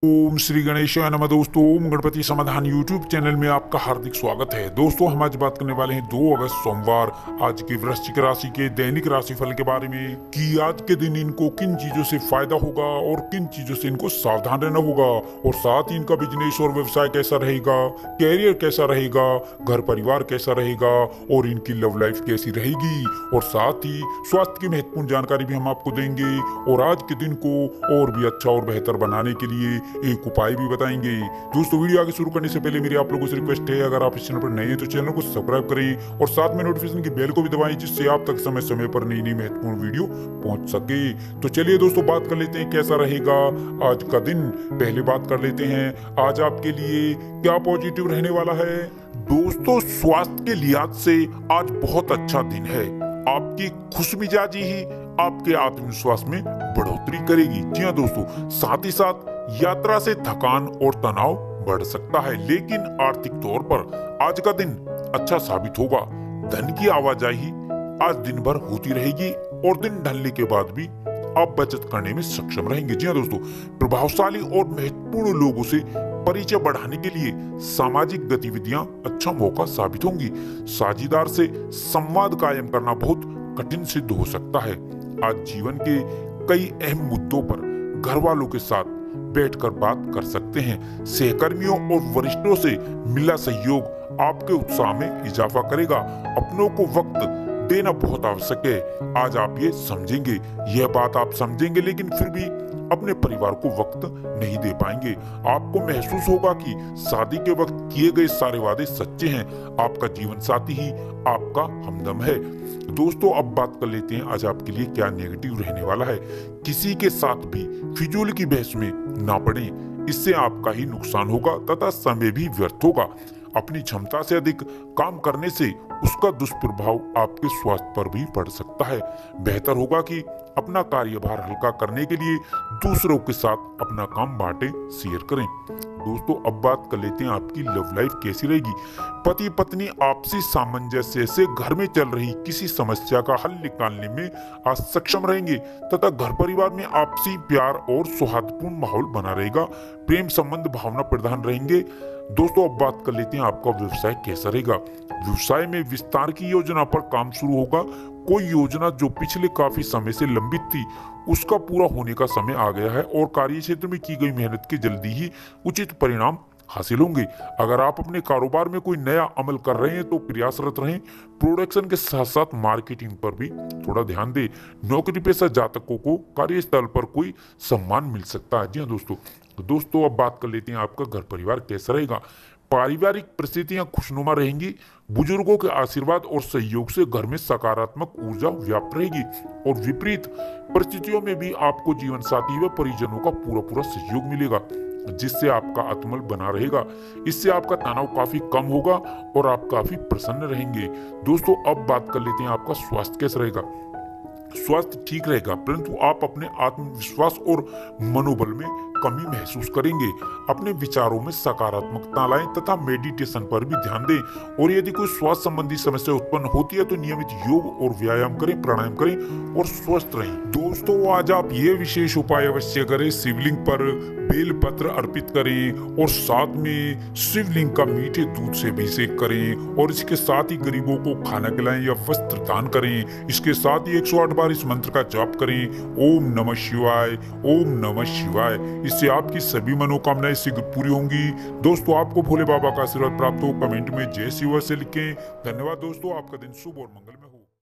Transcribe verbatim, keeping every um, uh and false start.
ओम श्री गणेशाय नमः। दोस्तों, ओम गणपति समाधान यूट्यूब चैनल में आपका हार्दिक स्वागत है। दोस्तों, हम आज बात करने वाले हैं दो अगस्त सोमवार आज की वृश्चिक राशि के दैनिक राशिफल के बारे में कि आज के दिन इनको किन चीजों से फायदा होगा और किन चीजों से इनको सावधान रहना होगा, और साथ ही इनका बिजनेस और व्यवसाय कैसा रहेगा, कैरियर कैसा रहेगा, घर परिवार कैसा रहेगा और इनकी लव लाइफ कैसी रहेगी, और साथ ही स्वास्थ्य की महत्वपूर्ण जानकारी भी हम आपको देंगे और आज के दिन को और भी अच्छा और बेहतर बनाने के लिए एक उपाय भी बताएंगे। दोस्तों, वीडियो आगे शुरू करने से पहले मेरी आप लोगों से रिक्वेस्ट है, अगर आप इस चैनल पर नए हैं तो चैनल को सब्सक्राइब करें और साथ में नोटिफिकेशन की बेल को भी दबाएं, जिससे आप तक समय समय पर नई नई महत्वपूर्ण वीडियो पहुंच सके। तो चलिए दोस्तों, बात कर लेते हैं कैसा रहेगा आज का दिन। पहले बात कर लेते हैं आज आपके लिए क्या पॉजिटिव रहने वाला है। दोस्तों, स्वास्थ्य के लिहाज से आज बहुत अच्छा दिन है। आपकी खुशमिजाजी ही आपके आत्मविश्वास में बढ़ोतरी करेगी। जी हाँ दोस्तों, साथ ही साथ यात्रा से थकान और तनाव बढ़ सकता है, लेकिन आर्थिक तौर पर आज का दिन अच्छा साबित होगा। धन की आवाजाही आज दिन भर होती रहेगी और दिन ढलने के बाद भी आप बचत करने में सक्षम रहेंगे। जी हाँ दोस्तों, प्रभावशाली और महत्वपूर्ण लोगों से परिचय बढ़ाने के लिए सामाजिक गतिविधियां अच्छा मौका साबित होंगी। साझीदार से संवाद कायम करना बहुत कठिन सिद्ध हो सकता है। आज जीवन के कई अहम मुद्दों पर घर वालों के साथ बैठकर बात कर सकते हैं। सहकर्मियों और वरिष्ठों से मिला सहयोग आपके उत्साह में इजाफा करेगा। अपनों को वक्त देना बहुत आवश्यक है। आज आप ये समझेंगे, यह बात आप समझेंगे, लेकिन फिर भी अपने परिवार को वक्त नहीं दे पाएंगे। आपको महसूस होगा कि शादी के वक्त किए गए सारे वादे सच्चे हैं। आपका जीवन साथी ही आपका हमदम है। दोस्तों, अब बात कर लेते हैं आज आपके लिए क्या नेगेटिव रहने वाला है। किसी के साथ भी फिजूल की बहस में ना पड़े, इससे आपका ही नुकसान होगा तथा समय भी व्यर्थ होगा। अपनी क्षमता से अधिक काम करने से उसका दुष्प्रभाव आपके स्वास्थ्य पर भी पड़ सकता है। बेहतर होगा कि अपना कार्यभार हल्का करने के लिए दूसरों के साथ अपना काम बांटे, शेयर करें। दोस्तों, अब बात कर लेते हैं आपकी लव लाइफ कैसी रहेगी। पति पत्नी आपसी सामंजस्य से घर में चल रही किसी समस्या का हल निकालने में आज सक्षम रहेंगे तथा घर परिवार में आपसी प्यार और सौहार्दपूर्ण माहौल बना रहेगा। प्रेम संबंध भावना प्रधान रहेंगे। दोस्तों, अब बात कर लेते हैं आपका व्यवसाय कैसा रहेगा। व्यवसाय में विस्तार की योजना पर काम शुरू होगा। कोई योजना जो पिछले काफी समय से लंबित थी, उसका पूरा होने का समय आ गया है और कार्य क्षेत्र में की गई मेहनत के जल्दी ही उचित परिणाम हासिल होंगे। अगर आप अपने कारोबार में कोई नया अमल कर रहे हैं तो प्रयासरत रहें। प्रोडक्शन के साथ साथ मार्केटिंग पर भी थोड़ा ध्यान दें। नौकरी पेशा जातकों को कार्यस्थल पर कोई सम्मान मिल सकता है। जी हाँ दोस्तों, तो दोस्तों अब बात कर लेते हैं आपका घर परिवार कैसा रहेगा। पारिवारिक परिस्थितियां खुशनुमा रहेंगी। बुजुर्गों के आशीर्वाद और सहयोग से घर में सकारात्मक ऊर्जा व्याप्त रहेगी और विपरीत परिस्थितियों में भी आपको जीवन साथी व परिजनों का पूरा पूरा सहयोग मिलेगा, जिससे आपका आत्मबल बना रहेगा। इससे आपका तनाव काफी कम होगा और आप काफी प्रसन्न रहेंगे। दोस्तों, अब बात कर लेते हैं आपका स्वास्थ्य कैसा रहेगा। स्वास्थ्य ठीक रहेगा, परंतु आप अपने आत्मविश्वास और मनोबल में कमी महसूस करेंगे। अपने विचारों में सकारात्मकता लाएं तथा मेडिटेशन पर भी ध्यान दें, और यदि कोई स्वास्थ्य संबंधी समस्या उत्पन्न होती है तो नियमित योग और व्यायाम करें, प्राणायाम करें और स्वस्थ रहें। दोस्तों, आज आप ये विशेष उपाय अवश्य करें। शिवलिंग पर बेल पत्र अर्पित करें और साथ में शिवलिंग का मीठे दूध से अभिषेक करें, और इसके साथ ही गरीबों को खाना खिलाएं या वस्त्र दान करें। इसके साथ ही एक सौ आठ बार इस मंत्र का जाप करें, ओम नमः शिवाय, ओम नमः शिवाय। इससे आपकी सभी मनोकामनाएं शीघ्र पूरी होंगी। दोस्तों, आपको भोले बाबा का आशीर्वाद प्राप्त हो, कमेंट में जय शिव से लिखें। धन्यवाद दोस्तों, आपका दिन शुभ और मंगलमय हो।